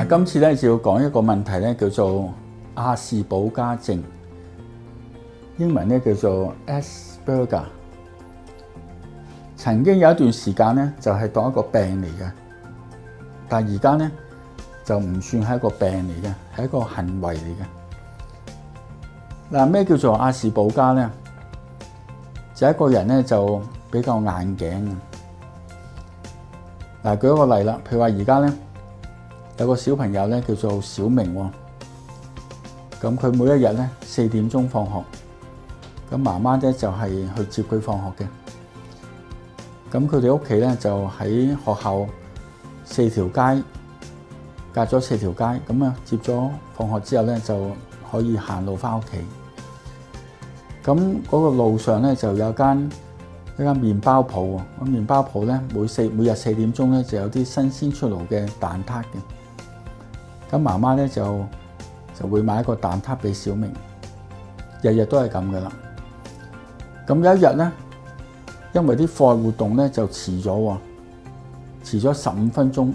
今次咧就要講一個問題咧，叫做亞氏保加症，英文咧叫做 Asperger。曾經有一段時間咧，就係當一個病嚟嘅，但係而家咧就唔算係一個病嚟嘅，係一個行為嚟嘅。嗱，咩叫做亞氏保加咧？就一個人咧就比較硬頸。嗱，舉一個例啦，譬如話而家咧有個小朋友咧叫做小明喎，咁佢每一日咧4點鐘放學，咁媽媽咧就係去接佢放學嘅。咁佢哋屋企咧就喺學校4條街，隔咗4條街，咁啊接咗放學之後咧就可以行路翻屋企。咁嗰個路上咧就有一間麵包鋪喎，咁麵包鋪咧每日4點鐘咧就有啲新鮮出爐嘅蛋撻嘅。咁媽媽咧就會買一個蛋撻俾小明，日日都係咁噶啦。咁有一日咧，因為啲課外活動咧就遲咗喎，遲咗15分鐘。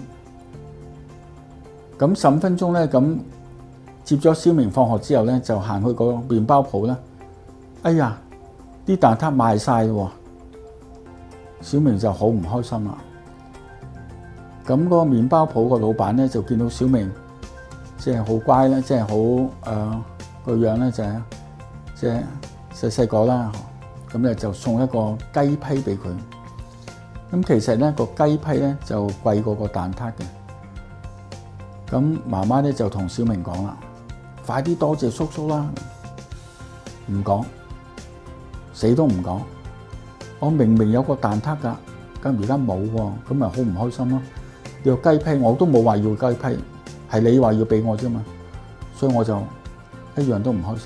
咁15分鐘咧，咁接咗小明放學之後咧，就行去個麵包鋪啦。哎呀，啲蛋撻賣晒喎，小明就好唔開心啦。咁嗰個麵包鋪個老闆咧就見到小明即係好乖啦，即係好個樣咧就係即係細個啦。咁咧就送一個雞批俾佢。咁其實咧個雞批咧就貴過個蛋撻嘅。咁媽媽咧就同小明講啦：快啲多謝叔叔啦！唔講，死都唔講。我明明有個蛋撻㗎，咁而家冇喎，咁咪好唔開心咯。要雞批我都冇話要雞批，係你話要俾我啫嘛，所以我就一樣都唔開心。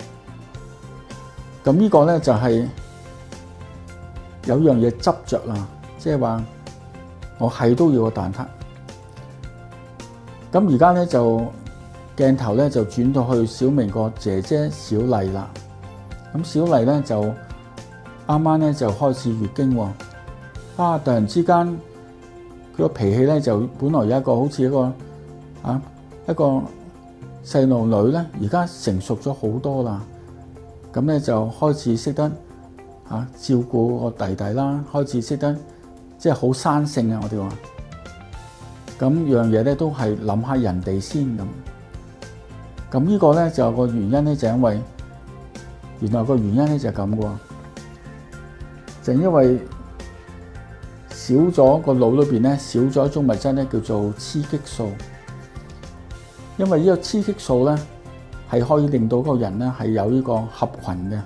咁呢個咧就係有樣嘢執着啦，即係話我係都要個蛋撻。咁而家咧就鏡頭咧就轉到去小明個姐姐小麗啦。咁小麗咧就啱啱咧就開始月經喎，突然之間佢個脾氣咧就本來有一個好似一個細路女咧，而家成熟咗好多啦。咁咧就開始識得照顧個弟弟啦，開始識得即係好生性啊！我哋話咁樣嘢咧都係諗下人哋先咁。咁呢個咧就個原因咧就因為原來個原因咧就係咁嘅喎，就因為少咗個腦裏邊咧少咗一種物質咧叫做雌激素，因為呢個雌激素咧係可以令到個人咧係有呢個合群嘅。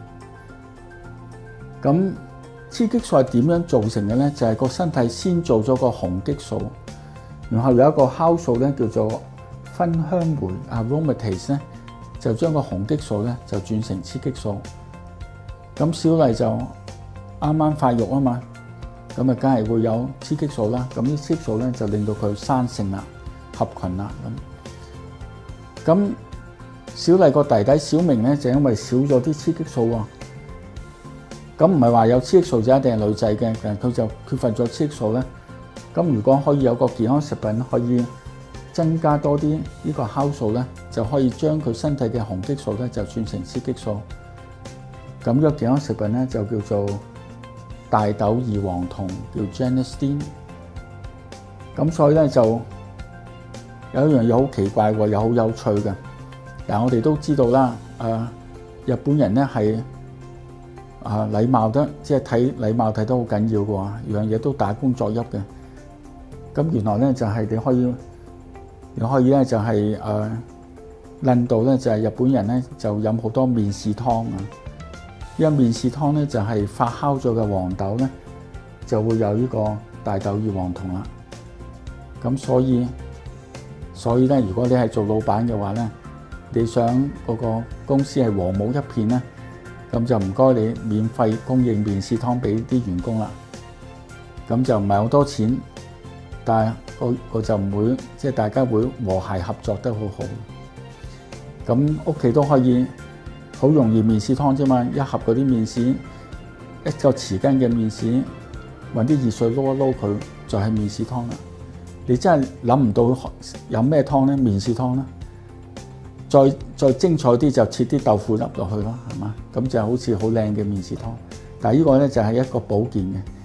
咁雌激素係點樣造成嘅咧？就係個身體先做咗個雄激素，然後有一個酵素咧叫做芬香酶 aromatase 咧，就將個雄激素咧就轉成雌激素。咁小麗就啱啱發育啊嘛，咁啊梗係會有雌激素啦。咁啲雌激素咧就令到佢生性啦、合群啦咁。小麗個弟弟小明咧就因為少咗啲雌激素喎，咁唔係話有雌激素就一定係女仔嘅，但係佢就缺乏咗雌激素咧。咁如果可以有個健康食品可以增加多啲呢個酵素咧，就可以將佢身體嘅雄激素咧就轉成雌激素。咁呢個健康食品咧就叫做大豆異黃酮，叫 Genistein。咁所以咧就有一樣嘢好奇怪喎，又好有趣嘅。但我哋都知道啦，日本人咧係禮貌得，即係睇禮貌睇得好緊要嘅喎，樣嘢都大公作揖嘅。咁原來咧就係你可以咧就係印度咧就係日本人咧就飲好多面試湯啊，因為面試湯咧就係發酵咗嘅黃豆咧就會有呢個大豆異黃酮啦。咁所以咧，如果你係做老闆嘅話咧，你想嗰個公司係和睦一片咧，咁就唔該你免費供應面試湯俾啲員工啦。咁就唔係好多錢，但係個就唔會即係大家會和諧合作得好好。咁屋企都可以好容易面試湯啫嘛，一盒嗰啲面試，一個匙羹嘅面試，揾啲熱水撈一撈佢，就係面試湯啦。 你真係諗唔到有咩湯咧？麵豉湯啦，再精彩啲就切啲豆腐粒落去咯，係嘛？咁就好似好靚嘅麵豉湯。但係呢個咧就係一個保健嘅。